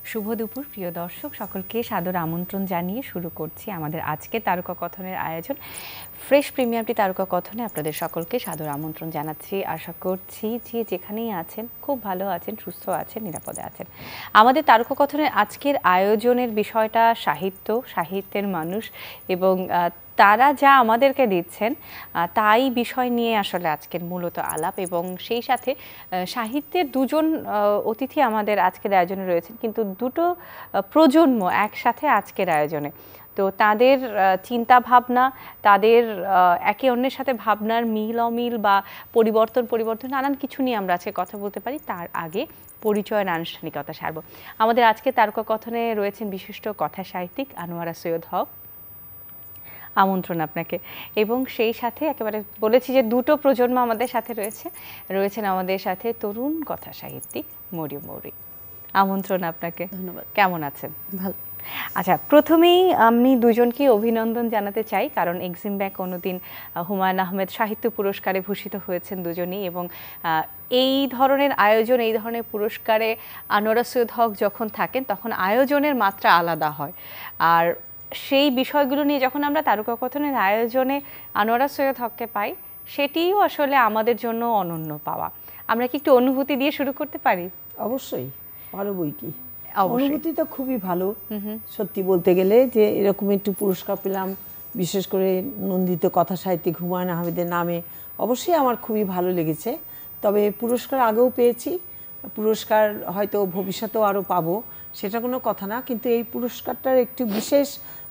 শুভ দুপুর প্রিয় দর্শক, সকলকে সাদর আমন্ত্রণ জানিয়ে শুরু করছি আমাদের আজকে তারকা কথনের আয়োজন ফ্রেশ প্রিমিয়ামটি তারকা কথনে। আপনাদের সকলকে সাদর আমন্ত্রণ জানাচ্ছি। আশা করছি যে যেখানেই আছেন খুব ভালো আছেন, সুস্থ আছেন, নিরাপদে আছেন। আমাদের তারকা কথনের আজকের আয়োজনের বিষয়টা সাহিত্য, সাহিত্যের মানুষ এবং তারা যা আমাদেরকে দিচ্ছেন তাই বিষয় নিয়ে আসলে আজকের মূলত আলাপ। এবং সেই সাথে সাহিত্যের দুজন অতিথি আমাদের আজকের আয়োজনে রয়েছেন, কিন্তু দুটো প্রজন্ম একসাথে আজকের আয়োজনে। তো তাদের চিন্তা ভাবনা, তাদের একে অন্যের সাথে ভাবনার মিল অমিল বা পরিবর্তন নানান কিছু নিয়ে আমরা আজকে কথা বলতে পারি। তার আগে পরিচয়ের আনুষ্ঠানিকতা সারব। আমাদের আজকে তারকা কথনে রয়েছেন বিশিষ্ট কথা সাহিত্যিক আনোয়ারা সৈয়দ হক, আমন্ত্রণ আপনাকে। এবং সেই সাথে একেবারে বলেছি যে দুটো প্রজন্ম আমাদের সাথে রয়েছেন আমাদের সাথে তরুণ কথা সাহিত্যিক মরিয়ম মৌরি, আমন্ত্রণ আপনাকে। ধন্যবাদ। কেমন আছেন? ভালো। আচ্ছা, প্রথমেই আমি দুজনকে অভিনন্দন জানাতে চাই, কারণ এক্সিম ব্যাক কোনোদিন হুমায়ুন আহমেদ সাহিত্য পুরস্কারে ভূষিত হয়েছেন দুজনেই। এবং এই ধরনের আয়োজন, এই ধরনের পুরস্কারে আনোয়ারা সৈয়দ হক যখন থাকেন তখন আয়োজনের মাত্রা আলাদা হয়। আর সেই বিষয়গুলো নিয়ে যখন আমরা তারকা কথনের আয়োজনে আনোয়ারা সৈয়দ হককে পাই, সেটিও আসলে আমাদের জন্য অনন্য পাওয়া। আমরা কি একটু অনুভূতি দিয়ে শুরু করতে পারি? অবশ্যই পারো, বই কি অনুভূতি তো খুবই ভালো। সত্যি বলতে গেলে যে এরকম একটু পুরস্কার পেলাম, বিশেষ করে নন্দিত কথা সাহিত্যিক হুমায়ুন আহমেদের নামে, অবশ্যই আমার খুবই ভালো লেগেছে। তবে পুরস্কার আগেও পেয়েছি, পুরস্কার হয়তো ভবিষ্যতেও আরও পাবো, সেটা কোনো কথা না। কিন্তু এই পুরস্কারটার একটু বিশেষ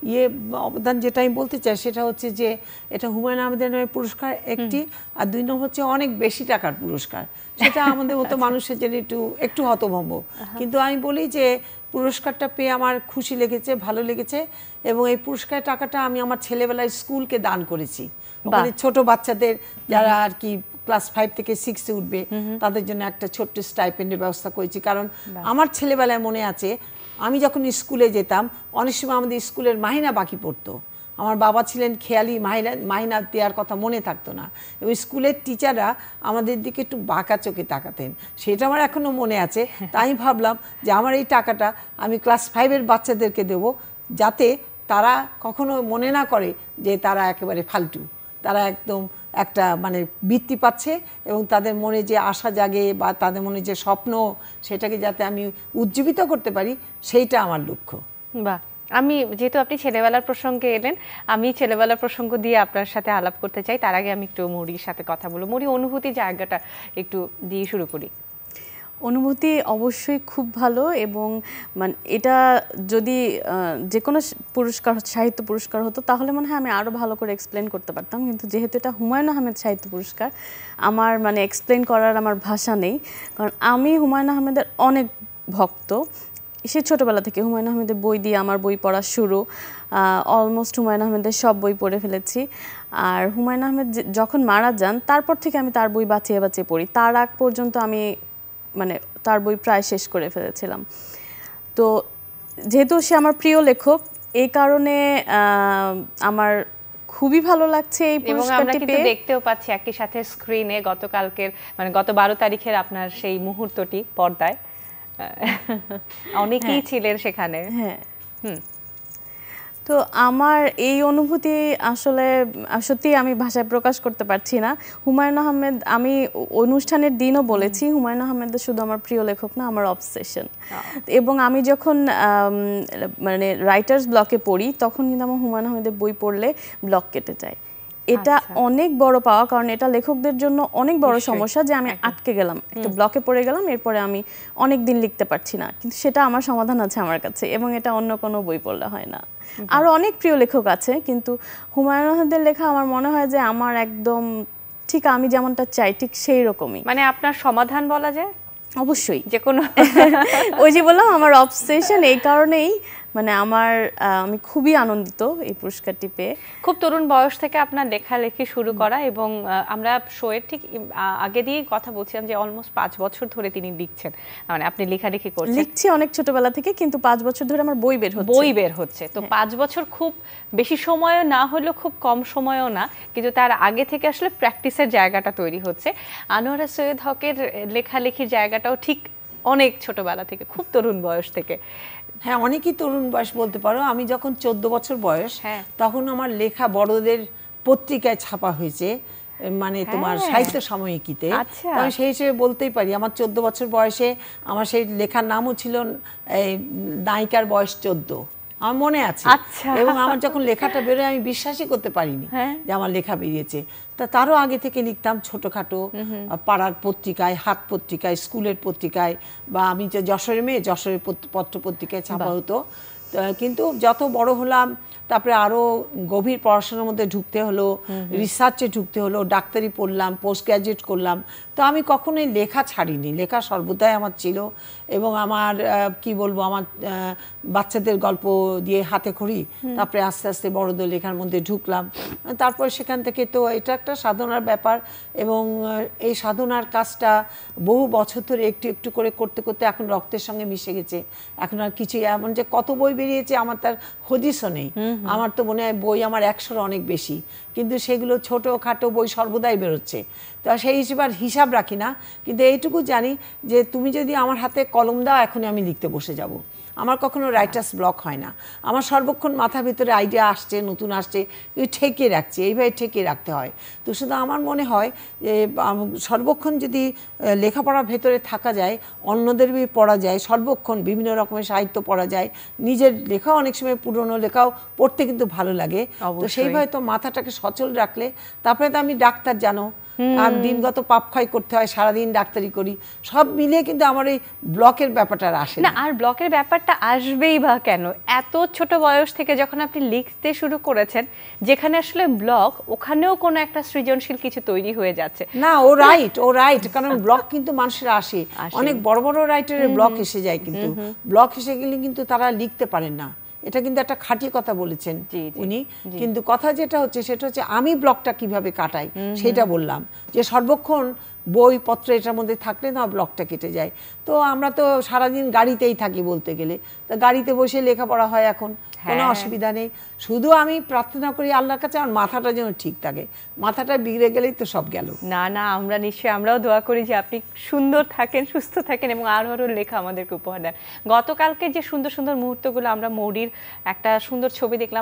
অবদান যেটা আমি বলতে চাই সেটা হচ্ছে যে এটা হুমায়ুন আহমেদের নামে পুরস্কার একটি, আর দুই নম্বর হচ্ছে অনেক বেশি টাকার পুরস্কার। সেটা আমাদের মতো মানুষের জন্য একটু হতভম্ব। কিন্তু আমি বলি যে পুরস্কারটা পেয়ে আমার খুশি লেগেছে, ভালো লেগেছে। এবং এই পুরস্কারের টাকাটা আমি আমার ছেলেবেলায় স্কুলকে দান করেছি। ওখানে ছোট বাচ্চাদের যারা আর কি ক্লাস 5 থেকে 6-এ উঠবে তাদের জন্য একটা ছোট্ট স্টাইপেন্ডের ব্যবস্থা করেছি। কারণ আমার ছেলেবেলায় মনে আছে, আমি যখন স্কুলে যেতাম অনেক সময় আমাদের স্কুলের মাহিনা বাকি পড়তো। আমার বাবা ছিলেন খেয়ালি, মাহিনা দেওয়ার কথা মনে থাকতো না, এবং স্কুলের টিচাররা আমাদের দিকে একটু বাঁকা চোখে তাকাতেন। সেটা আমার এখনও মনে আছে। তাই ভাবলাম যে আমার এই টাকাটা আমি ক্লাস 5-এর বাচ্চাদেরকে দেব, যাতে তারা কখনো মনে না করে যে তারা একেবারে ফালতু, তারা একদম একটা মানে বৃত্তি পাচ্ছে, এবং তাদের মনে যে আশা জাগে বা তাদের মনে যে স্বপ্ন, সেটাকে যাতে আমি উজ্জীবিত করতে পারি, সেইটা আমার লক্ষ্য। বাহ, আমি যেহেতু আপনি ছেলেবেলার প্রসঙ্গে এলেন, আমি ছেলেবেলার প্রসঙ্গ দিয়ে আপনার সাথে আলাপ করতে চাই। তার আগে আমি একটু মৌরির সাথে কথা বলবো। মৌরি, অনুভূতি জায়গাটা একটু দিয়ে শুরু করি। অনুভূতি অবশ্যই খুব ভালো। এবং মানে এটা যদি যে কোনো পুরস্কার, সাহিত্য পুরস্কার হতো তাহলে মনে হয় আমি আরও ভালো করে এক্সপ্লেন করতে পারতাম। কিন্তু যেহেতু এটা হুমায়ুন আহমেদ সাহিত্য পুরস্কার, আমার মানে এক্সপ্লেন করার আমার ভাষা নেই। কারণ আমি হুমায়ুন আহমেদের অনেক ভক্ত। সে ছোটোবেলা থেকে হুমায়ুন আহমেদের বই দিয়ে আমার বই পড়া শুরু। অলমোস্ট হুমায়ুন আহমেদের সব বই পড়ে ফেলেছি। আর হুমায়ুন আহমেদ যখন মারা যান তারপর থেকে আমি তার বই বাঁচিয়ে বাঁচিয়ে পড়ি। তার আগ পর্যন্ত আমি মানে তার বই প্রায় শেষ করে ফেলেছিলাম। তো যেহেতু সে আমার প্রিয় লেখক, এই কারণে আমার খুবই ভালো লাগছে এই পুরস্কারটি পেয়ে। দেখতেও পাচ্ছি একই সাথে স্ক্রিনে গতকালকের মানে গত 12 তারিখের আপনার সেই মুহূর্তটি পর্দায় অনেকেই ছিলেন সেখানে। হ্যাঁ, তো আমার এই অনুভূতি আসলে সত্যি আমি ভাষায় প্রকাশ করতে পারছি না। হুমায়ুন আহমেদ, আমি অনুষ্ঠানের দিনও বলেছি, হুমায়ুন আহমেদ শুধু আমার প্রিয় লেখক না, আমার অবসেশন। এবং আমি যখন মানে রাইটার্স ব্লকে পড়ি তখন কিন্তু আমার হুমায়ুন আহমেদের বই পড়লে ব্লক কেটে যায়। এটা অনেক বড় পাওয়া, কারণ এটা লেখকদের জন্য অনেক বড় সমস্যা যে আমি আটকে গেলাম, একটা ব্লকে পড়ে গেলাম, এরপরে আমি অনেক দিন লিখতে পারছি না। কিন্তু সেটা আমার সমাধান আছে আমার কাছে, এবং এটা অন্য কোনো বই পড়লে হয় না। আরও অনেক প্রিয় লেখক আছে, কিন্তু হুমায়ুন আহমেদের লেখা আমার মনে হয় যে আমার একদম ঠিক আমি যেমনটা চাই ঠিক সেই রকমই। মানে আপনার সমাধান বলা যায়? অবশ্যই, যে কোনো ওই যে বললাম আমার অবসেশন, এই কারণেই মানে আমি খুবই আনন্দিত এই পুরস্কারটি পেয়ে। খুব তরুণ বয়স থেকে আপনার লেখালেখি শুরু করা, এবং আমরা শোয়ের ঠিক আগে দিয়েই কথা বলছিলাম যে অলমোস্ট 5 বছর ধরে তিনি লিখছেন, মানে আপনি লেখালেখি করছেন। লিখছি অনেক ছোটবেলা থেকে, কিন্তু 5 বছর ধরে আমার বই বের হচ্ছে। তো 5 বছর খুব বেশি সময়ও না হলেও খুব কম সময়ও না, কিন্তু তার আগে থেকে আসলে প্র্যাকটিসের জায়গাটা তৈরি হচ্ছে। আনোয়ারা সৈয়দ হকের লেখালেখির জায়গাটাও ঠিক অনেক ছোটবেলা থেকে, খুব তরুণ বয়স থেকে? হ্যাঁ, অনেকই তরুণ বয়স বলতে পারো। আমি যখন 14 বছর বয়স, তখন আমার লেখা বড়দের পত্রিকায় ছাপা হয়েছে, মানে তোমার সাহিত্য সাময়িকীতে। আমি সেই হিসেবে বলতেই পারি আমার 14 বছর বয়সে আমার সেই লেখার নামও ছিল নায়িকার বয়স 14, আমার মনে আছে। এবং আমার যখন লেখাটা বেরোয় আমি বিশ্বাসই করতে পারিনি যে আমার লেখা বেরিয়েছে। তারও আগে থেকে লিখতাম ছোটখাটো পাড়ার পত্রিকায়, হাত পত্রিকায়, স্কুলের পত্রিকায়, বা আমি যে যশোরের মেয়ে, যশোরের পত্র পত্রিকায় ছাপা হতো। কিন্তু যত বড় হলাম তারপরে আরও গভীর পড়াশোনার মধ্যে ঢুকতে হলো, রিসার্চে ঢুকতে হলো, ডাক্তারি পড়লাম, পোস্ট গ্র্যাজুয়েট করলাম। তো আমি কখনোই লেখা ছাড়িনি, লেখা সর্বদাই আমার ছিল। এবং আমার কি বলবো, আমার বাচ্চাদের গল্প দিয়ে হাতে খড়ি, তারপরে আস্তে আস্তে বড়দের লেখার মধ্যে ঢুকলাম। তারপর সেখান থেকে তো এটা একটা সাধনার ব্যাপার, এবং এই সাধনার কাজটা বহু বছর ধরে একটু একটু করে করতে করতে এখন রক্তের সঙ্গে মিশে গেছে। এখন আর কিছুই, এমন যে কত বই বেরিয়েছে আমার তার হদিসও নেই। আমার তো মনে হয় বই আমার 100-র অনেক বেশি, কিন্তু সেগুলো ছোটোখাটো বই সর্বদাই বেরোচ্ছে। তো সেই হিসেবে আর হিসাব রাখি না, কিন্তু এইটুকু জানি যে তুমি যদি আমার হাতে কলম দাও এখনই আমি লিখতে বসে যাব। আমার কখনো রাইটার্স ব্লক হয় না। আমার সর্বক্ষণ মাথার ভিতরে আইডিয়া আসছে, নতুন আসছে, ঠেকিয়ে রাখছি, এইভাবে ঠেকিয়ে রাখতে হয়। তো শুধু আমার মনে হয় যে সর্বক্ষণ যদি লেখাপড়ার ভেতরে থাকা যায়, অন্যদের পড়া যায়, সর্বক্ষণ বিভিন্ন রকমের সাহিত্য পড়া যায়, নিজের লেখাও অনেক সময় পুরনো লেখাও পড়তে কিন্তু ভালো লাগে। তো সেইভাবে তো মাথাটাকে সচল রাখলে, তারপরে তো আমি ডাক্তার, জানো, আর দিনগত পাপ ক্ষয় করতে হয়, সারাদিন ডাক্তারি করি, সব মিলিয়ে কিন্তু আমার এই ব্লকের ব্যাপারটা আসে না। আর ব্লকের ব্যাপারটা আসবেই বা কেন? এত ছোট বয়স থেকে যখন আপনি লিখতে শুরু করেছেন, যেখানে আসলে ব্লক, ওখানেও কোনো একটা সৃজনশীল কিছু তৈরি হয়ে যাচ্ছে না। ও রাইট, কারণ ব্লক কিন্তু মানুষের আসে, অনেক বড় বড় রাইটারের ব্লক এসে যায়, কিন্তু ব্লক এসে গেলে কিন্তু তারা লিখতে পারেন না। এটা কিন্তু একটা খাঁটি কথা বলেছেন উনি। কিন্তু কথা যেটা হচ্ছে সেটা হচ্ছে আমি ব্লকটা কিভাবে কাটাই সেটা বললাম, যে সর্বক্ষণ বইপত্র এটার মধ্যে থাকলে না ব্লকটা কেটে যায়। তো আমরা তো সারাদিন গাড়িতেই থাকি বলতে গেলে, তো গাড়িতে বসে লেখাপড়া হয়, এখন কোনো অসুবিধা নেই। শুধু আমি প্রার্থনা করি আল্লাহর কাছে আমার মাথাটা যেন ঠিক থাকে, মাথাটা বিগড়ে গেলেই তো সব গেল। না, আমরা নিশ্চয়ই, আমরাও দোয়া করি যে আপনি সুন্দর থাকেন, সুস্থ থাকেন এবং আরো লেখা আমাদেরকে উপহার দেন। গতকালকে যে সুন্দর সুন্দর মুহূর্তগুলো, আমরা মৌরির একটা সুন্দর ছবি দেখলাম,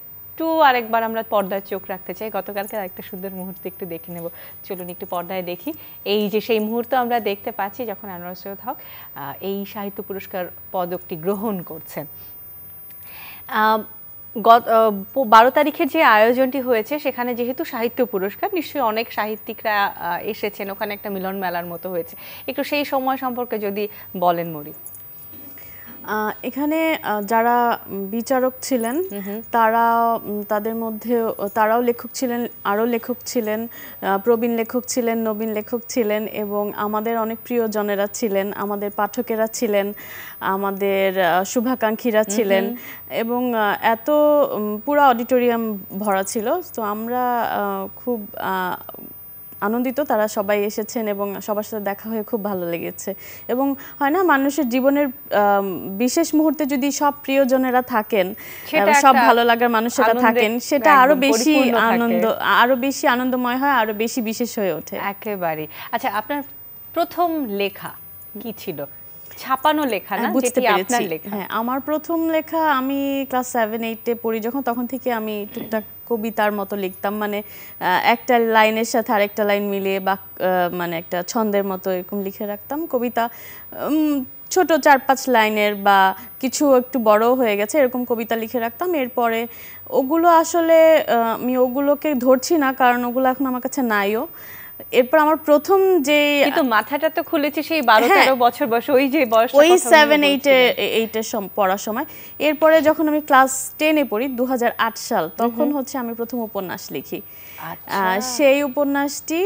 আরেকবার আমরা পর্দায় চোখ রাখতে চাই। গতকালকে আরেকটা সুন্দর মুহূর্ত একটু দেখে নেব, চলুন একটু পর্দায় দেখি। এই যে সেই মুহূর্ত আমরা দেখতে পাচ্ছি যখন আনোয়ারা সৈয়দ হক এই সাহিত্য পুরস্কার পদকটি গ্রহণ করছেন। 12 তারিখের যে আয়োজনটি হয়েছে, সেখানে যেহেতু সাহিত্য পুরস্কার, নিশ্চয়ই অনেক সাহিত্যিকরা এসেছেন, ওখানে একটা মিলন মেলার মতো হয়েছে। একটু সেই সময় সম্পর্কে যদি বলেন মৌরি। এখানে যারা বিচারক ছিলেন তাদের মধ্যে তারাও লেখক ছিলেন, আরও লেখক ছিলেন, প্রবীণ লেখক ছিলেন, নবীন লেখক ছিলেন, এবং আমাদের অনেক প্রিয়জনেরা ছিলেন, আমাদের পাঠকেরা ছিলেন, আমাদের শুভাকাঙ্ক্ষীরা ছিলেন, এবং এত পুরো অডিটোরিয়াম ভরা ছিল। তো আমরা খুব আনন্দিত, তারা সবাই এসেছেন এবং সবার সাথে দেখা হয়ে খুব ভালো লেগেছে। এবং হয় না, মানুষের জীবনের বিশেষ মুহূর্তে যদি সব প্রিয়জনেরা থাকেন, সব ভালো লাগার মানুষেরা থাকেন, সেটা আরো বেশি আনন্দময় হয়, আরো বেশি বিশেষ হয়ে ওঠে। একেবারে। আচ্ছা, আপনার প্রথম লেখা কি ছিল? ছাপানো লেখা না, যেটি আপনার লেখা? হ্যাঁ, আমার প্রথম লেখা, আমি ক্লাস 7-8-এ পড়ি যখন, তখন থেকে আমি টুকটাক কবিতার মতো লিখতাম, মানে একটা লাইনের সাথে আরেকটা লাইন মিলিয়ে বা মানে একটা ছন্দের মতো এরকম লিখে রাখতাম কবিতা, ছোট 4-5 লাইনের বা কিছু একটু বড় হয়ে গেছে এরকম কবিতা লিখে রাখতাম। এরপরে ওগুলো আসলে আমি ওগুলোকে ধরছি না, কারণ ওগুলো এখন আমার কাছে নাইও। এরপর আমার প্রথম যে, কিন্তু মাথাটা তো খুলেছে সেই 12-13 বছর বয়স, ওই যে বয়স, ওই 7-8-এ পড়ার সময়। এরপরে যখন আমি ক্লাস 10-এ পড়ি, 2008 সাল, তখন হচ্ছে আমি প্রথম উপন্যাস লিখি। সেই উপন্যাসটি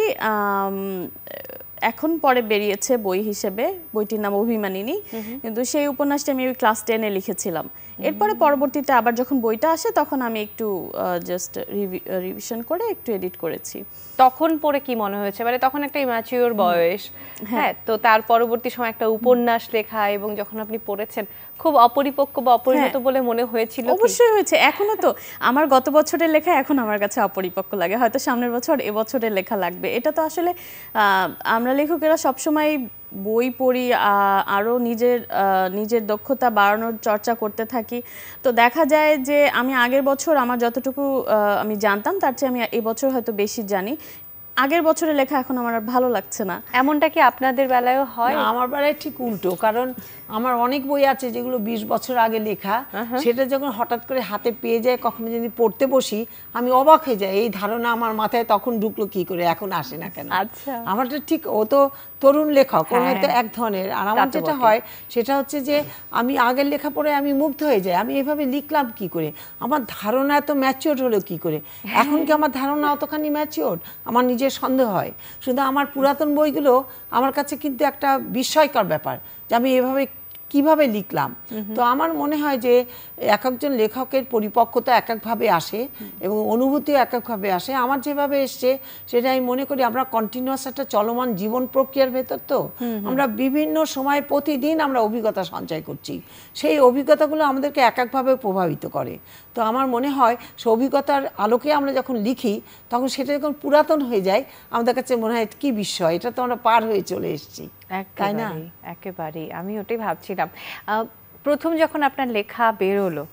এখন পরে বেরিয়েছে বই হিসেবে, বইটির নাম অভিমানিনী, কিন্তু সেই উপন্যাসটি আমি ওই ক্লাস 10-এ লিখেছিলাম। এরপরে পরবর্তীতে আবার যখন বইটা আসে তখন আমি একটু জাস্ট রিভিশন করে একটু এডিট করেছি। তখন পড়ে কি মনে হয়েছে? মানে তখন একটা ইম্যাচিওর বয়স, হ্যাঁ, তো তার পরবর্তী সময় একটা উপন্যাস লেখা, এবং যখন আপনি পড়েছেন খুব অপরিপক্ক বা অপরিণত বলে মনে হয়েছিল? অবশ্যই হয়েছে, এখনো তো আমার গত বছরের লেখা এখন আমার কাছে অপরিপক্ক লাগে, হয়তো সামনের বছর এবছরের লেখা লাগবে। এটা তো আসলে আমরা লেখকেরা সবসময় বই পড়ি, আরও নিজের দক্ষতা বাড়ানোর চর্চা করতে থাকি। তো দেখা যায় যে আমি আগের বছর আমার যতটুকু আমি জানতাম তার চেয়ে আমি এবছর হয়তো বেশি জানি। আগের বছরের লেখা এখন আমার আর ভালো লাগছে না। এমনটা কি আপনাদের বেলায়ও হয়? আমার বেলায় ঠিক উল্টো, কারণ আমার অনেক বই আছে যেগুলো 20 বছর আগে লেখা, সেটা যখন হঠাৎ করে হাতে পেয়ে যায়, কখনো যদি পড়তে বসি আমি অবাক হয়ে যাই, এই ধারণা আমার মাথায় তখন ঢুকলো কি করে, এখন আসে না কেন। আচ্ছা, আমারটা ঠিক, ও তো তরুণ লেখক, ওর হয়তো এক ধরনের, আর আমার যেটা হয় সেটা হচ্ছে যে আমি আগের লেখা পড়ে আমি মুগ্ধ হয়ে যাই, আমি এভাবে লিখলাম কি করে, আমার ধারণা এত ম্যাচিওর হলো কি করে, এখন কি আমার ধারণা অতখানি ম্যাচিওর, আমার নিজের সন্দেহ হয়। শুধু আমার পুরাতন বইগুলো আমার কাছে কিন্তু একটা বিস্ময়কর ব্যাপার যে আমি এভাবে কিভাবে লিখলাম। তো আমার মনে হয় যে এক একজন লেখকের পরিপক্কতা এক একভাবে আসে এবং অনুভূতিও এক একভাবে আসে। আমার যেভাবে এসছে সেটা আমি মনে করি আমরা কন্টিনিউয়াস একটা চলমান জীবন প্রক্রিয়ার ভেতর, তো আমরা বিভিন্ন সময় প্রতিদিন আমরা অভিজ্ঞতা সঞ্চয় করছি, সেই অভিজ্ঞতাগুলো আমাদেরকে এক একভাবে প্রভাবিত করে। তো আমার মনে হয় সে অভিজ্ঞতার আলোকে আমরা যখন লিখি তখন সেটা যখন পুরাতন হয়ে যায় আমাদের কাছে মনে হয় কি বিষয়, এটা তো আমরা পার হয়ে চলে এসেছি, তাই না? একেবারেই, আমি ওটাই ভাবছিলাম। প্রথম যখন আপনার লেখা বেরোলো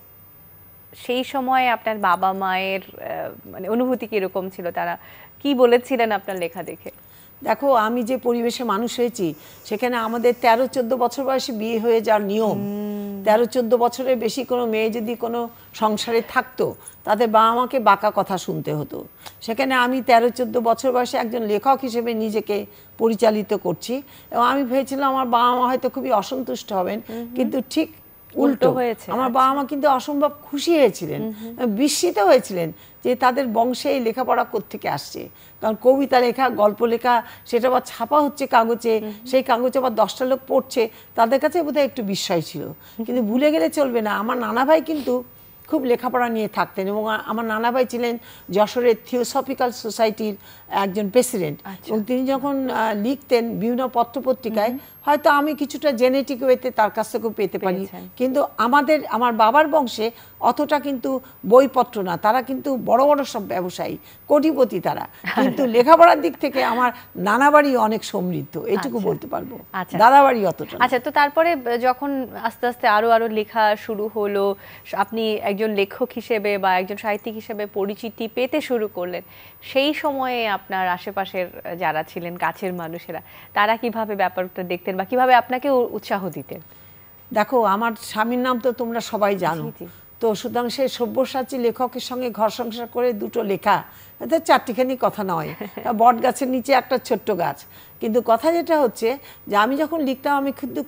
সেই সময় আপনার বাবা মায়ের মানে অনুভূতি কিরকম ছিল, তারা কি বলেছিলেন আপনার লেখা দেখে? দেখো, আমি যে পরিবেশে মানুষ হয়েছি সেখানে আমাদের 13-14 বছর বয়সে বিয়ে হয়ে যাওয়ার নিয়ম। 13-14 বছরের বেশি কোনো মেয়ে যদি কোনো সংসারে থাকতো তাদের বাবা মাকে বাঁকা কথা শুনতে হতো। সেখানে আমি 13-14 বছর বয়সে একজন লেখক হিসেবে নিজেকে পরিচালিত করছি এবং আমি ভেবেছিলাম আমার বাবা মা হয়তো খুবই অসন্তুষ্ট হবেন, কিন্তু ঠিক উল্টো হয়েছে। আমার বাবা মা কিন্তু অসম্ভব খুশি হয়েছিলেন, বিস্মিত হয়েছিলেন যে তাদের বংশে এই লেখাপড়া কোত্থেকে আসছে। কারণ কবিতা লেখা, গল্প লেখা, সেটা আবার ছাপা হচ্ছে কাগজে, সেই কাগজে আবার 10টা লোক পড়ছে, তাদের কাছে বোধহয় একটু বিস্ময় ছিল। কিন্তু ভুলে গেলে চলবে না, আমার নানা ভাই কিন্তু খুব লেখাপড়া নিয়ে থাকতেন এবং আমার নানা ভাই ছিলেন যশোরের থিওসফিক্যাল সোসাইটির একজন প্রেসিডেন্ট, এবং তিনি যখন লিখতেন বিভিন্ন পত্রপত্রিকায়, হয়তো আমি কিছুটা জেনেটিক ওয়েতে তার কাছ থেকেও পেতে পারি, কিন্তু আমার বাবার বংশে অতটা কিন্তু বইপত্র না, তারা কিন্তু বড় বড় সব ব্যবসায়ী, কোটিপতি তারা, কিন্তু লেখাপড়ার দিক থেকে আমার নানা বাড়ি অনেক সমৃদ্ধ, এটুকু বলতে পারবো, দাদা বাড়ি অতটা। আচ্ছা, তো তারপরে যখন আস্তে আস্তে আরো লেখা শুরু হলো, আপনি একজন লেখক হিসেবে বা একজন সাহিত্যিক হিসেবে পরিচিতি পেতে শুরু করলেন, সেই সময়ে আপনার আশেপাশের যারা ছিলেন কাছের মানুষেরা, তারা কিভাবে ব্যাপারটা দেখতেন বা কিভাবে আপনাকে উৎসাহ দিতেন? দেখো, আমার স্বামীর নাম তো তোমরা সবাই জানো, তো সুতরাং সে সব্যসাচী লেখকের সঙ্গে ঘর সংসার করে দুটো লেখা, এতে চারটিখানি কথা নয়, বট গাছের নিচে একটা ছোট্ট গাছ। কিন্তু কথা যেটা হচ্ছে যে আমি যখন লিখতাম আমি কিন্তু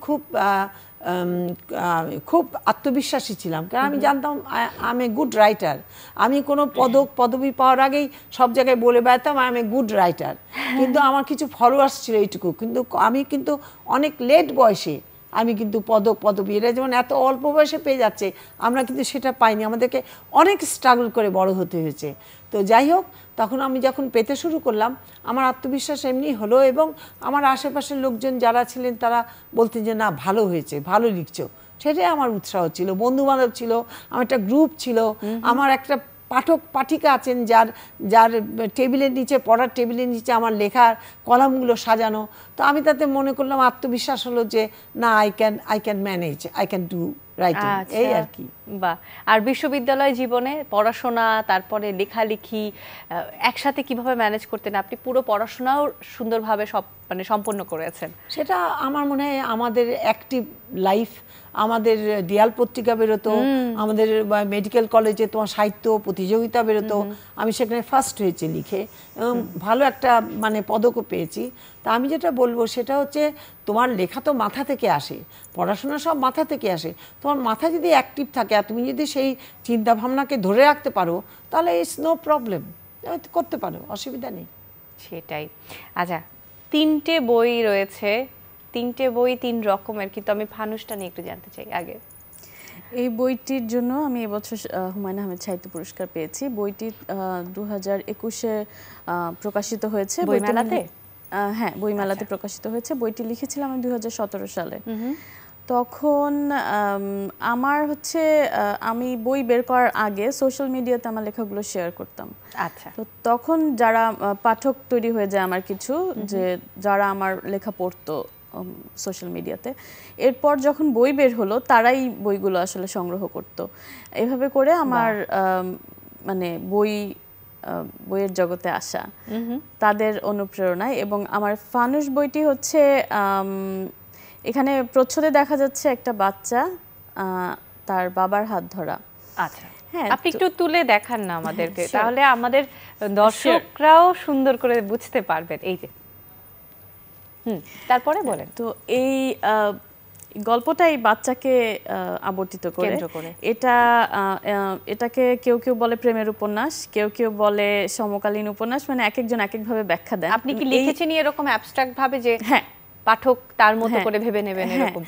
খুব আত্মবিশ্বাসী ছিলাম, কারণ আমি জানতাম I am a good writer. আমি কোনো পদবি পাওয়ার আগেই সব জায়গায় বলে বেড়াতাম I am a good writer, কিন্তু আমার কিছু ফলোয়ার্স ছিল এইটুকু। কিন্তু আমি কিন্তু অনেক লেট বয়সে আমি কিন্তু পদবি, এরা যেমন এত অল্প বয়সে পেয়ে যাচ্ছে, আমরা কিন্তু সেটা পাইনি, আমাদেরকে অনেক স্ট্রাগল করে বড় হতে হয়েছে। তো যাই হোক, তখন আমি যখন পেতে শুরু করলাম আমার আত্মবিশ্বাস এমনি হলো, এবং আমার আশেপাশের লোকজন যারা ছিলেন তারা বলতেন যে না, ভালো হয়েছে, ভালো লিখছো, সেটাই আমার উৎসাহ ছিল। বন্ধু বান্ধব ছিল, আমার একটা গ্রুপ ছিল, আমার একটা পাঠিকা আছেন যার টেবিলের নিচে, পড়ার টেবিলের নিচে আমার লেখার কলামগুলো সাজানো। তো আমি তাতে মনে করলাম, আত্মবিশ্বাস হলো যে না, I can manage, I can do writing, এই আর কি। বাহ। আর বিশ্ববিদ্যালয় জীবনে পড়াশোনা তারপরে লেখালেখি একসাথে কিভাবে ম্যানেজ করতেন আপনি? পুরো পড়াশোনাও সুন্দরভাবে সম্পন্ন করেছেন, সেটা আমার মনে হয় আমাদের অ্যাক্টিভ লাইফ, আমাদের দেয়াল পত্রিকা বেরোতো, আমাদের মেডিকেল কলেজে তোমার সাহিত্য প্রতিযোগিতা বেরোতো, আমি সেখানে ফার্স্ট হয়েছি লিখে এবং ভালো একটা পদকও পেয়েছি। তা আমি যেটা বলবো সেটা হচ্ছে, তোমার লেখা তো মাথা থেকে আসে, পড়াশোনা সব মাথা থেকে আসে। তোমার মাথা যদি অ্যাক্টিভ থাকে আর তুমি যদি সেই চিন্তাভাবনাকে ধরে রাখতে পারো, তাহলে ইটস নো প্রবলেম, করতে পারো, অসুবিধা নেই। সেটাই। আচ্ছা, 3টে বই রয়েছে, 3টে বই 3 রকমের, কিন্তু আমি ফানুসটা নিয়ে একটু জানতে চাই আগে। এই বইটির জন্য আমি এবছর হুমায়ুন আহমেদ সাহিত্য পুরস্কার পেয়েছি। বইটি 2021-এ প্রকাশিত হয়েছে বইমেলাতে। হ্যাঁ, বইমেলাতে প্রকাশিত হয়েছে। বইটি লিখেছিলাম আমি 2017 সালে। তখন আমার হচ্ছে আমি বই বের করার আগে সোশ্যাল মিডিয়াতে আমার লেখাগুলো শেয়ার করতাম। আচ্ছা, তো তখন যারা পাঠক তৈরি হয়ে যায় আমার কিছু, যে যারা আমার লেখা পড়তো সোশ্যাল মিডিয়াতে, এরপর যখন বই বের হলো তারাই বইগুলো আসলে সংগ্রহ করতো। এভাবে করে আমার মানে বইয়ের জগতে আসা তাদের অনুপ্রেরণায়। এবং আমার ফানুস বইটি হচ্ছে এখানে প্রচ্ছদে দেখা যাচ্ছে একটা বাচ্চা তার বাবার হাত ধরা। আচ্ছা, হ্যাঁ, আপনি একটু তুলে দেখান না আমাদেরকে, তাহলে আমাদের দর্শকরাও সুন্দর করে বুঝতে পারবেন। এই যে তারপরে বলেন। তো এই গল্পটাই বাচ্চাকে আবর্তিত করে। এটাকে কেউ কেউ বলে প্রেমের উপন্যাস, কেউ কেউ বলে সমকালীন উপন্যাস, মানে এক একজন এক একভাবে ব্যাখ্যা দেন। আপনি কি লিখেছেন এরকম অ্যাবস্ট্রাক্ট ভাবে যে হ্যাঁ পাঠক তার মতো করে ভেবে নেবেন এরকম?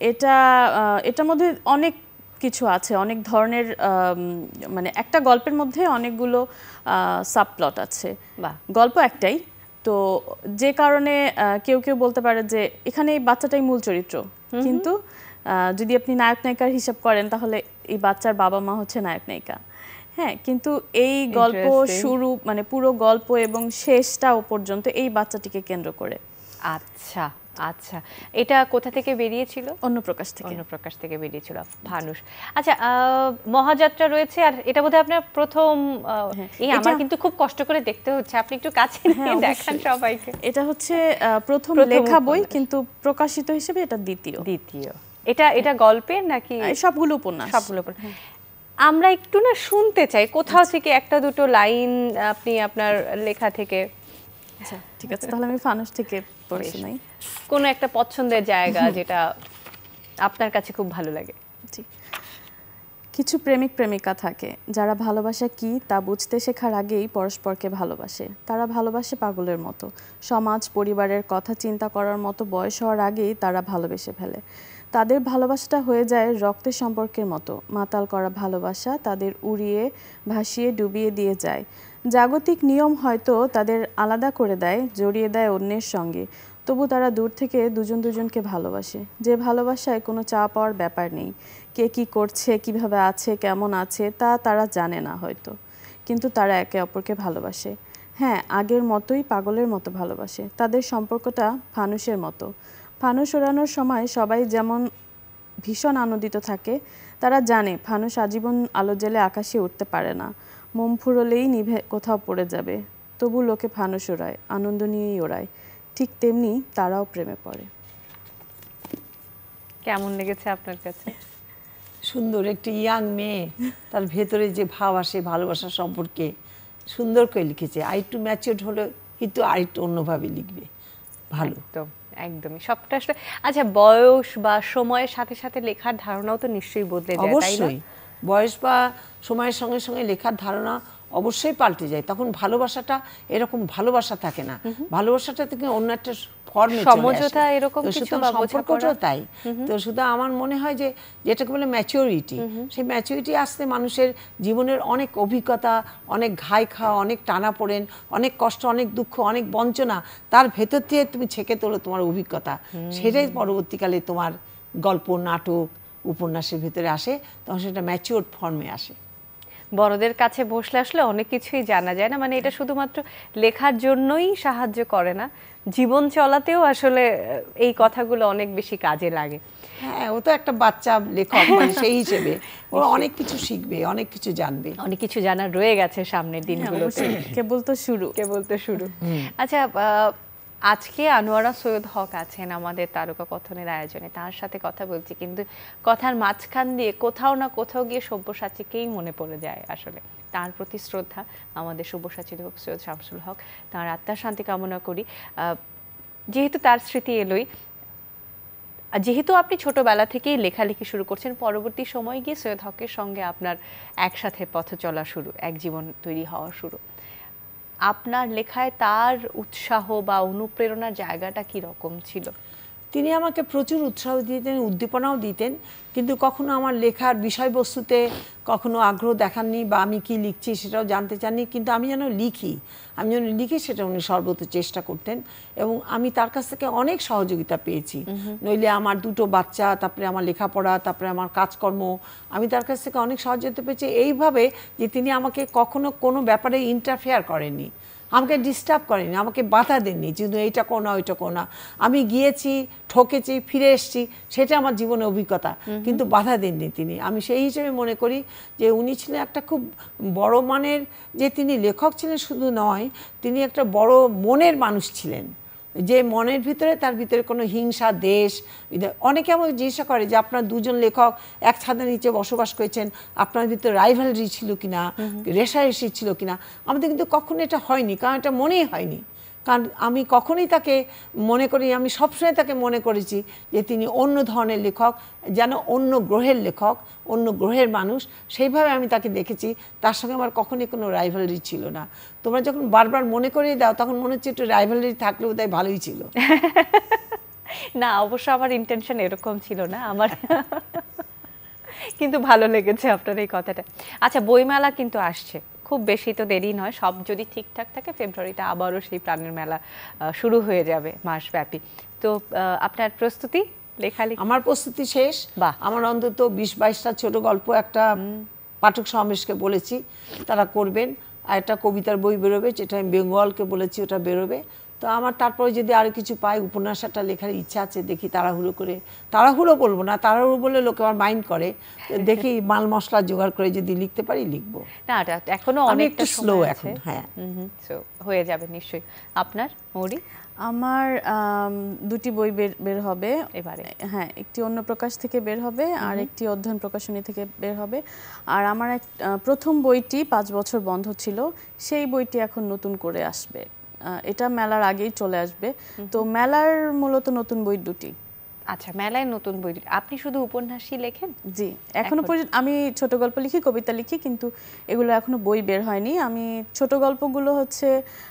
এটার মধ্যে অনেক কিছু আছে, অনেক ধরনের, মানে একটা গল্পের মধ্যে অনেকগুলো সাবপ্লট আছে। গল্প একটাই, তো যে কারণে কেউ কেউ বলতে পারে যে এখানে এই বাচ্চাটাই মূল চরিত্র, কিন্তু যদি আপনি নায়ক নায়িকার হিসাব করেন তাহলে এই বাচ্চার বাবা মা হচ্ছে নায়ক নায়িকা। হ্যাঁ, কিন্তু এই গল্প শুরু মানে পুরো গল্প এবং শেষটাও পর্যন্ত এই বাচ্চাটিকে কেন্দ্র করে। আচ্ছা আচ্ছা, এটা কোথা থেকে বেরিয়েছিল? অন্যপ্রকাশ থেকে। অন্যপ্রকাশ থেকে বেরিয়েছিল ফানুস। আচ্ছা, মহাযাত্রা রয়েছে, আর এটা বোধহয় আপনার প্রথম। এই আমার কিন্তু খুব কষ্ট করে দেখতে হচ্ছে, আপনি একটু কাছে নিয়ে দেখান সবাইকে। এটা হচ্ছে প্রথম লেখা বই, কিন্তু প্রকাশিত হিসেবে এটা দ্বিতীয়। এটা গল্পের নাকি? সবগুলো উপন্যাস। সবগুলো উপন্যাস। আমরা একটু না শুনতে চাই কোথাও থেকে একটা দুটো লাইন আপনি আপনার লেখা থেকে। আচ্ছা, ঠিক আছে, তাহলে আমি ফানুস থেকে পড়ে শোনাই। কোনো একটা পছন্দের জায়গা যেটা আপনার কাছে খুব ভালো লাগে। জি। কিছু প্রেমিক প্রেমিকা থাকে যারা ভালোবাসা কি তা বুঝতে শেখার আগেই পরস্পরকে ভালোবাসে। তারা ভালোবাসে পাগলের মতো। সমাজ পরিবারের কথা চিন্তা করার মতো বয়স হওয়ার আগেই তারা ভালোবেসে ফেলে। তাদের ভালোবাসাটা হয়ে যায় রক্তের সম্পর্কের মতো। মাতাল করা ভালোবাসা তাদের উড়িয়ে ভাসিয়ে ডুবিয়ে দিয়ে যায়। জাগতিক নিয়ম হয়তো তাদের আলাদা করে দেয়, জড়িয়ে দেয় অন্যের সঙ্গে, তবু তারা দূর থেকে দুজন দুজনকে ভালোবাসে। যে ভালোবাসায় কোনো চাওয়া পাওয়ার ব্যাপার নেই। কে কি করছে, কিভাবে আছে, কেমন আছে তা তারা জানে না হয়তো, কিন্তু তারা একে অপরকে ভালোবাসে। হ্যাঁ, আগের মতোই পাগলের মতো ভালোবাসে। তাদের সম্পর্কটা ফানুসের মতো। ফানুস ওড়ানোর সময় সবাই যেমন ভীষণ আনন্দিত থাকে, তারা জানে ফানুস আজীবন আলো জ্বেলে আকাশে উঠতে পারে না, মোম ফুরলেই নিভে কোথাও পড়ে যাবে। তবু লোকে ফানুস ওড়ায়, আনন্দ নিয়েই ওড়ায়। ঠিক তেমনি তারাও প্রেমে পড়ে। কেমন লেগেছে আপনার কাছে? সুন্দর, একটি ইয়াং মেয়ে তার ভেতরে যে ভাব আসে ভালোবাসা সম্পর্কে সুন্দর করে লিখেছে। আরেকটু ম্যাচিউরড হলে কিন্তু আরেকটু অন্যভাবে লিখবে। ভালো, একদমই সবটা আসলে। আচ্ছা, বয়স বা সময়ের সাথে সাথে লেখার ধারণাও তো নিশ্চয়ই বদলে যায়, তাই না? অবশ্যই বয়স বা সময়ের সঙ্গে সঙ্গে লেখার ধারণা অবশ্যই পাল্টে যায়। তখন ভালোবাসাটা এরকম ভালোবাসা থাকে না, ভালোবাসাটা থেকে অন্য একটা ফর্মে সমঝোতা এরকম কিছু বা সম্পর্কটাও তাই। তো শুধু আমার মনে হয় যে যেটাকে বলে ম্যাচিউরিটি, সেই ম্যাচিউরিটি আসতে মানুষের জীবনের অনেক অভিজ্ঞতা, অনেক ঘাই খাওয়া, অনেক টানাপোড়েন, অনেক কষ্ট, অনেক দুঃখ, অনেক বঞ্চনা, তার ভেতর থেকে তুমি ছেঁকে তোলো তোমার অভিজ্ঞতা। সেটাই পরবর্তীকালে তোমার গল্প, নাটক, উপন্যাসের ভেতরে আসে, তখন সেটা ম্যাচিউরড ফর্মে আসে। বড়দের কাছে বসলে আসলে অনেক কিছুই জানা যায় না, মানে এটা শুধুমাত্র লেখার জন্যই সাহায্য করে না, জীবন চলাতেও আসলে এই কথাগুলো অনেক বেশি কাজে লাগে। হ্যাঁ, ও তো একটা বাচ্চা লেখক, মানে সেই হিসেবে ও অনেক কিছু শিখবে, অনেক কিছু জানবে, অনেক কিছু জানার রয়ে গেছে সামনের দিনগুলোতে। কেবল তো শুরু। আচ্ছা, আজকে আনোয়ারা সৈয়দ হক আছেন আমাদের তারকা কথনের আয়োজনে, তার সাথে কথা বলছি, কিন্তু কথার মাঝখান দিয়ে কোথাও না কোথাও গিয়ে সব্যসাচীকেই মনে পড়ে যায়। আসলে তার প্রতি শ্রদ্ধা, আমাদের সব্যসাচী লেখক সৈয়দ শামসুল হক, তার আত্মার শান্তি কামনা করি। যেহেতু তার স্মৃতি এলোই, যেহেতু আপনি ছোটবেলা থেকেই লেখালেখি শুরু করছেন, পরবর্তী সময় গিয়ে সৈয়দ হকের সঙ্গে আপনার একসাথে পথ চলা শুরু, এক জীবন তৈরি হওয়া শুরু। আপনার লেখায় তার উৎসাহ বা অনুপ্রেরণার জায়গাটা কি রকম ছিল? তিনি আমাকে প্রচুর উৎসাহ দিতেন, উদ্দীপনাও দিতেন, কিন্তু কখনো আমার লেখার বিষয়বস্তুতে কখনো আগ্রহ দেখাননি বা আমি কি লিখছি সেটাও জানতে চাননি, কিন্তু আমি যেন লিখি সেটা উনি সর্বত চেষ্টা করতেন এবং আমি তার কাছ থেকে অনেক সহযোগিতা পেয়েছি। নইলে আমার দুটো বাচ্চা, তারপরে আমার লেখাপড়া, তারপরে আমার কাজকর্ম, আমি তার কাছ থেকে অনেক সহযোগিতা পেয়েছি এইভাবে যে তিনি আমাকে কখনো কোনো ব্যাপারে ইন্টারফেয়ার করেননি, আমাকে ডিস্টার্ব করেনি, আমাকে বাধা দেননি যে এইটা করো না ওইটা করো না। আমি গিয়েছি, ঠকেছি, ফিরে এসেছি, সেটা আমার জীবনের অভিজ্ঞতা, কিন্তু বাধা দেননি তিনি। আমি সেই হিসেবে মনে করি যে উনি ছিলেন একটা খুব বড় মানের, যে তিনি লেখক ছিলেন শুধু নয়, তিনি একটা বড় মনের মানুষ ছিলেন, যে মনের ভিতরে, তার ভিতরে কোনো হিংসা, দেশ। অনেকে আমাকে জিজ্ঞাসা করে যে আপনার দুজন লেখক এক ছাদের নিচে বসবাস করেছেন, আপনার ভিতরে রাইভালরি ছিল কিনা, রেষারেষি ছিল কিনা। আমাদের কিন্তু কখনো এটা হয়নি, কারণ এটা মনেই হয়নি। কারণ আমি কখনোই তাকে মনে করি, আমি সবসময় তাকে মনে করেছি যে তিনি অন্য ধরনের লেখক, যেন অন্য গ্রহের লেখক, অন্য গ্রহের মানুষ, সেইভাবে আমি তাকে দেখেছি। তার সঙ্গে আমার কখনোই কোনো রাইভালরি ছিল না। তোমরা যখন বারবার মনে করিয়ে দাও তখন মনে হচ্ছে একটু রাইভালরি থাকলে বোধহয় ভালোই ছিল। না, অবশ্য আমার ইন্টেনশন এরকম ছিল না আমার, কিন্তু ভালো লেগেছে আপনার এই কথাটা। আচ্ছা, বইমেলা কিন্তু আসছে, খুব বেশি তো দেরি নয়, সব যদি ঠিকঠাক থাকে ফেব্রুয়ারিতে আবারও সেই প্রাণের মেলা শুরু হয়ে যাবে মাসব্যাপী। তো আপনার প্রস্তুতি, লেখালেখি? আমার প্রস্তুতি শেষ। আমার অন্তত 20-22টা ছোট গল্প একটা পাঠক সমাবেশকে বলেছি তারা করবেন, আর একটা কবিতার বই বেরোবে, যেটা আমি বেঙ্গলকে বলেছি ওটা বেরোবে। তো আমার তারপরে যদি আরও কিছু পাই, উপন্যাস একটা লেখার ইচ্ছা আছে, দেখি তাড়াহুড়ো বলবো না, তাড়াহুড়ো বললে লোকে আমার মাইন্ড করে, দেখি মাল মশলা জোগাড় করে যদি লিখতে পারি লিখবো। না, এখনো অনেকটা স্লো এখন। হ্যাঁ, হয়ে যাবে নিশ্চয়ই। আপনার মৌরি? আমার দুটি বই বের হবে এবারে। হ্যাঁ, একটি অন্য প্রকাশ থেকে বের হবে আর একটি অধ্যয়ন প্রকাশনী থেকে বের হবে। আর আমার প্রথম বইটি 5 বছর বন্ধ ছিল, সেই বইটি এখন নতুন করে আসবে। এটা মেলার আগেই চলে আসবে। তো মেলার মূলত নতুন বই দুটি। আচ্ছা, মেলায় নতুন বই। আপনি শুধু উপন্যাসই লেখেন? জি, এখনো পর্যন্ত আমি ছোট গল্প লিখি, কবিতা লিখি, কিন্তু এগুলো এখনো বই বের হয়নি। আমি ছোট গল্পগুলো হচ্ছে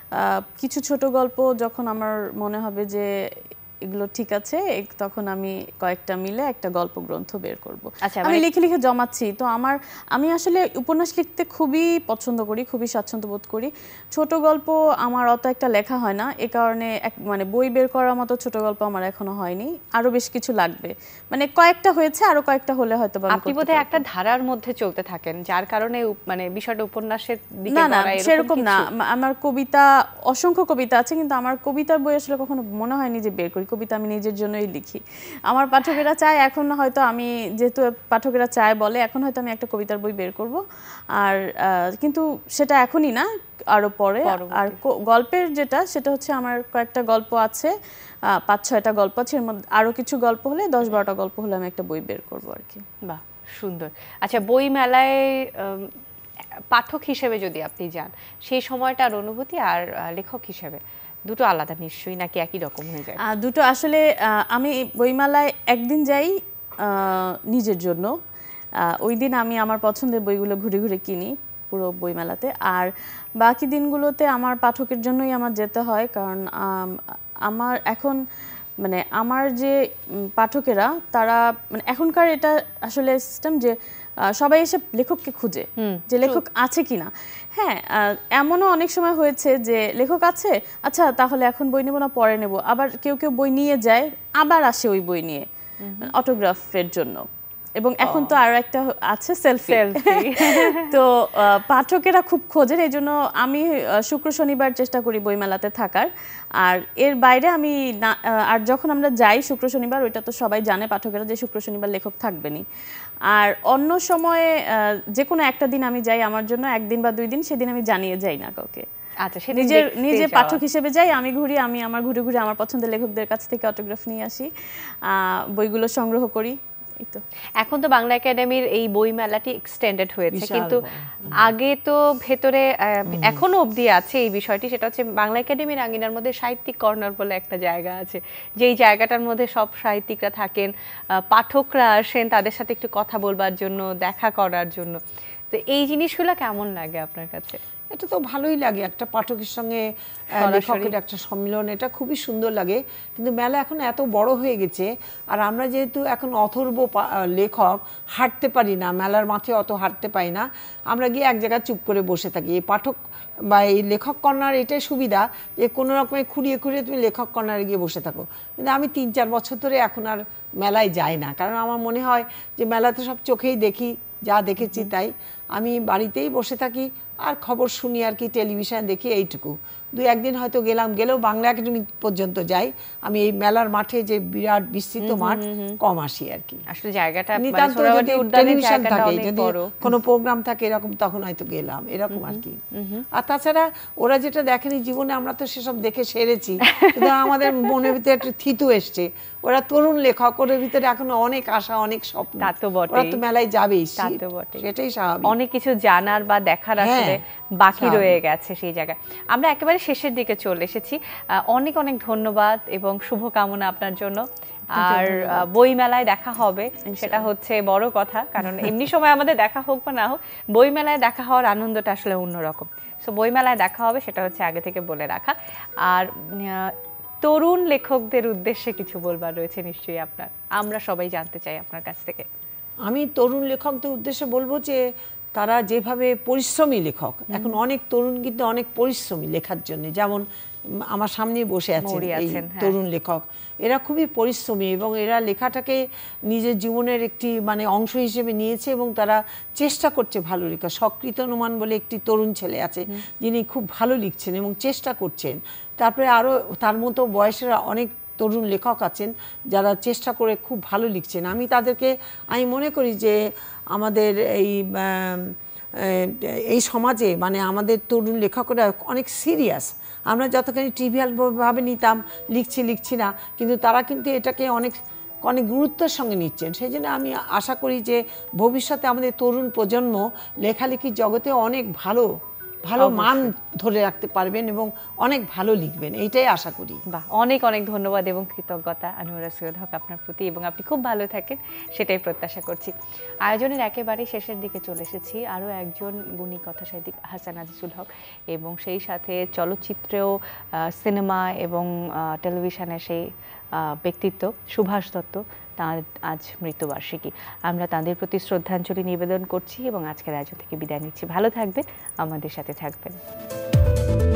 কিছু ছোট গল্প যখন আমার মনে হবে যে এগুলো ঠিক আছে, তখন আমি কয়েকটা মিলে একটা গল্প গ্রন্থ বের করব। আমি লিখে লিখে জমাচ্ছি। তো আমি আসলে উপন্যাস লিখতে খুবই পছন্দ করি, খুবই স্বাচ্ছন্দ্য বোধ করি। ছোট গল্প আমার অত একটা লেখা হয় না, এ কারণে মানে বই বের করার মতো ছোট গল্প আমার এখনো হয়নি। আরো বেশ কিছু লাগবে, মানে কয়েকটা হয়েছে, আরো কয়েকটা হলে হয়তো। আপনি বোধহয় একটা ধারার মধ্যে চলতে থাকেন, যার কারণে মানে বিষয়টা উপন্যাসের দিকে না, সেরকম না। আমার কবিতা, অসংখ্য কবিতা আছে, কিন্তু আমার কবিতার বই আসলে কখনো মনে হয়নি যে বের করি। কবিতা আমি নিজের জন্যই লিখি। আমার পাঠকেরা চায়, এখন হয়তো আমি যেহেতু পাঠকেরা চায় বলে, এখন হয়তো আমি একটা কবিতার বই বের করব। আর কিন্তু সেটা এখনই না, আরো পরে। আর গল্পের সেটা হচ্ছে আমার কয়েকটা গল্প আছে, 5-6টা গল্প আছে, এর মধ্যে আরো কিছু গল্প হলে 10-12টা গল্প হলে আমি একটা বই বের করব আর কি। বাহ, সুন্দর। আচ্ছা, বই মেলায় পাঠক হিসেবে যদি আপনি যান, সেই সময়টার অনুভূতি আর লেখক হিসেবে দুটো আলাদা নিশ্চয়ই, নাকি একই রকম হয়ে যায়? দুটো আসলে, আমি বইমেলায় একদিন যাই নিজের জন্য, ওই দিন আমি আমার পছন্দের বইগুলো ঘুরে ঘুরে কিনি পুরো বইমেলাতে। আর বাকি দিনগুলোতে আমার পাঠকের জন্যই আমার যেতে হয়, কারণ আমার এখন মানে আমার যে পাঠকেরা, তারা মানে এখনকার এটা আসলে সিস্টেম যে সবাই এসে লেখককে খুঁজে যে লেখক আছে কিনা। হ্যাঁ, এমনও অনেক সময় হয়েছে যে লেখক আছে, আচ্ছা তাহলে এখন বই নেব না পরে নেব, আবার কেউ কেউ বই নিয়ে যায়, আবার আসে ওই বই নিয়ে অটোগ্রাফের জন্য। এবং এখন তো আরো একটা আছে সেলফি। তো পাঠকেরা খুব খোঁজেন, এই জন্য আমি শুক্র শনিবার চেষ্টা করি বইমেলাতে থাকার। আর এর বাইরে আমি আর যখন আমরা যাই শুক্র শনিবার, ওইটা তো সবাই জানে পাঠকেরা যে শুক্র শনিবার লেখক থাকবেনি। আর অন্য সময়ে যে কোনো একটা দিন আমি যাই আমার জন্য, 1 দিন বা 2 দিন, সেদিন আমি জানিয়ে যাই না কাউকে। আচ্ছা, নিজে পাঠক হিসেবে যাই, আমি ঘুরি, আমি আমার ঘুরে ঘুরে আমার পছন্দের লেখকদের কাছ থেকে অটোগ্রাফ নিয়ে আসি, বইগুলো সংগ্রহ করি। এখন তো বাংলা একাডেমির এই বই মেলাটি এক্সটেন্ডেড হয়েছে, কিন্তু আগে তো ভেতরে এখনো অবধি আছে এই বিষয়টি, সেটা হচ্ছে বাংলা একাডেমির আঙিনার মধ্যে সাহিত্যিক কর্নার বলে একটা জায়গা আছে, যেই জায়গাটার মধ্যে সব সাহিত্যিকরা থাকেন, পাঠকরা আসেন তাদের সাথে একটু কথা বলবার জন্য, দেখা করার জন্য। তো এই জিনিসগুলো কেমন লাগে আপনার কাছে? এটা তো ভালোই লাগে, একটা পাঠকের সঙ্গে লেখকের একটা সম্মিলন, এটা খুবই সুন্দর লাগে। কিন্তু মেলা এখন এত বড় হয়ে গেছে, আর আমরা যেহেতু এখন অথর্ব লেখক, হাঁটতে পারি না, মেলার মাঠে অত হাঁটতে পারি না, আমরা গিয়ে এক জায়গায় চুপ করে বসে থাকি। এই পাঠক বা এই লেখক কর্নার এটাই সুবিধা যে কোনো রকমে খুঁড়িয়ে খুঁড়িয়ে তুমি লেখক কর্নারে গিয়ে বসে থাকো। কিন্তু আমি 3-4 বছর ধরে এখন আর মেলায় যাই না, কারণ আমার মনে হয় যে মেলাতে সব চোখেই দেখি, যা দেখেছি তাই। আমি বাড়িতেই বসে থাকি আর খবর শুনি আর কি, টেলিভিশন দেখি, এইটুকু। 2-1 দিন হয়তো গেলেও বাংলা একাডেমি পর্যন্ত যাই। আমি এই মেলার মাঠে যে বিরাট বিস্তৃত মাঠ, কম আসি আর কি। আসলে জায়গাটা নিতান্ত যদি টেলিভিশন থাকে, যদি কোনো প্রোগ্রাম থাকে এরকম, তখন হয়তো গেলাম, এরকম আর কি। আর তাছাড়া ওরা যেটা দেখেনি জীবনে, আমরা তো সেসব দেখে সেরেছি, কিন্তু আমাদের মনের ভিতরে একটা থিতু এসছে। ওরা তরুণ লেখক, ওদের ভিতরে এখনো অনেক আশা, অনেক স্বপ্ন, ওরা তো মেলায় যাবেই, সেটাই স্বাভাবিক। অনেক কিছু জানার বা দেখার আসলে বাকি রয়ে গেছে সেই জায়গায়। আমরা একেবারে শেষের দিকে চলে এসেছি। অনেক অনেক ধন্যবাদ এবং শুভকামনা আপনার জন্য। আর বই মেলায় দেখা হবে, সেটা হচ্ছে বড় কথা, কারণ এমনি সময় আমাদের দেখা হোক বা না হোক, বই মেলায় দেখা হওয়ার আনন্দটা আসলে অন্যরকম। সো বই মেলায় দেখা হবে, সেটা হচ্ছে আগে থেকে বলে রাখা। আর তরুণ লেখকদের উদ্দেশ্যে কিছু বলবার রয়েছে নিশ্চয়ই আপনার, আমরা সবাই জানতে চাই আপনার কাছ থেকে। আমি তরুণ লেখকদের উদ্দেশ্যে বলবো যে তারা যেভাবে পরিশ্রমী লেখক, এখন অনেক তরুণ কিন্তু অনেক পরিশ্রমী লেখার জন্য, যেমন আমার সামনে বসে আছেন এই তরুণ লেখক, এরা খুবই পরিশ্রমী এবং এরা লেখাটাকে নিজের জীবনের একটি অংশ হিসেবে নিয়েছে এবং তারা চেষ্টা করছে ভালো লেখা। সকৃত অনুমান বলে একটি তরুণ ছেলে আছে, যিনি খুব ভালো লিখছেন এবং চেষ্টা করছেন। তারপরে আরও তার মতো বয়সের অনেক তরুণ লেখক আছেন যারা চেষ্টা করে খুব ভালো লিখছেন। আমি মনে করি যে আমাদের এই সমাজে আমাদের তরুণ লেখকরা অনেক সিরিয়াস। আমরা যতখানি ট্রিভিয়ালভাবে নিতাম, লিখছি না, কিন্তু তারা কিন্তু এটাকে অনেক অনেক গুরুত্বের সঙ্গে নিচ্ছেন। সেই জন্য আমি আশা করি যে ভবিষ্যতে আমাদের তরুণ প্রজন্ম লেখালেখির জগতে অনেক ভালো মান ধরে রাখতে পারবেন এবং অনেক ভালো লিখবেন, এইটাই আশা করি। বাহ, অনেক অনেক ধন্যবাদ এবং কৃতজ্ঞতা আনোয়ারা সৈয়দ হক আপনার প্রতি, এবং আপনি খুব ভালো থাকেন সেটাই প্রত্যাশা করছি। আয়োজনের একেবারে শেষের দিকে চলে এসেছি। আরও একজন গুণী কথা সাহিত্যিক হাসান আজিজুল হক, এবং সেই সাথে চলচ্চিত্রেও, সিনেমা এবং টেলিভিশনের সেই ব্যক্তিত্ব সুভাষ দত্ত, তাঁর আজ মৃত্যুবার্ষিকী। আমরা তাঁদের প্রতি শ্রদ্ধাঞ্জলি নিবেদন করছি এবং আজকের আয়োজন থেকে বিদায় নিচ্ছি। ভালো থাকবেন, আমাদের সাথে থাকবেন।